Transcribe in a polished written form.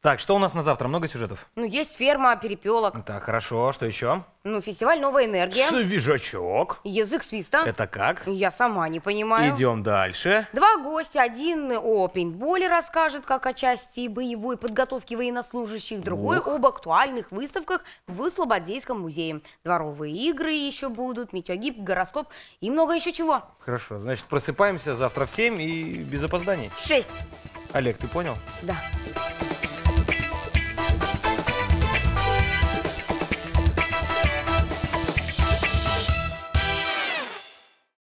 Так, что у нас на завтра? Много сюжетов? Ну, есть ферма, перепелок. Так, хорошо. Что еще? Ну, фестиваль «Новая энергия». Свежачок. Язык свиста. Это как? Я сама не понимаю. Идем дальше. 2 гостя. Один о пейнтболе расскажет, как о части боевой подготовки военнослужащих. Другой об актуальных выставках в Слободейском музее. Дворовые игры еще будут, метеогиб, гороскоп и много еще чего. Хорошо, значит, просыпаемся завтра в 7 и без опозданий. В 6. Олег, ты понял? Да.